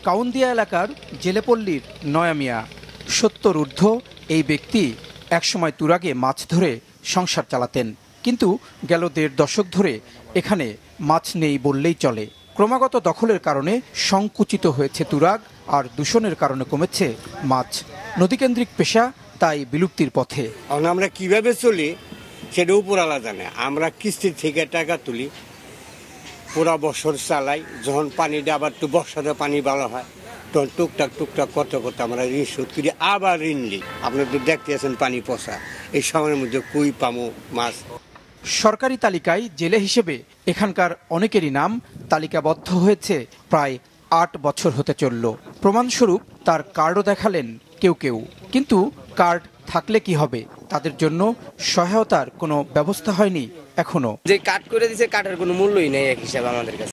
কাউন্দিয়া এলাকার জেলেপল্লীর নয়া মিয়া ৭০ ঊর্ধ্ব এই ব্যক্তি একসময় তুরাগে মাছ ধরে সংসার চালাতেন, কিন্তু গেল ১.৫ দশক ধরে এখানে মাছ নেই বললেই চলে। ক্রমাগত দখলের কারণে সংকুচিত হয়েছে তুরাগ, আর দূষণের কারণে কমেছে মাছ। নদীকেন্দ্রিক পেশা তাই বিলুপ্তির পথে। আমরা কিভাবে চলি সেটা উপরওয়ালা জানে। আমরা কিস্তির থেকে টাকা তুলি, পুরা বছর চালাই। যখন পানিটা আবার একটু বর্ষাতে পানি ভালো হয় তখন টুকটাক করতে করতে আমরা ঋণ শোধ করি, আবার ঋণ নিই। আপনার তো দেখতে আছেন পানি পচা, এই সময়ের মধ্যে কুই পামু মাছ। সরকারি তালিকায় জেলে হিসেবে এখানকার অনেকেরই নাম তালিকাবদ্ধ হয়েছে প্রায় ৮ বছর হতে চলল। প্রমাণস্বরূপ তার কার্ডও দেখালেন কেউ, কিন্তু কার্ড থাকলে কি হবে? তাদের জন্য সহায়তার কোনো ব্যবস্থা হয়নি এখনো। যে কার্ড করে দিয়েছে, কার্ডের কোনো মূল্যই নেই এক হিসাবে আমাদের কাছে।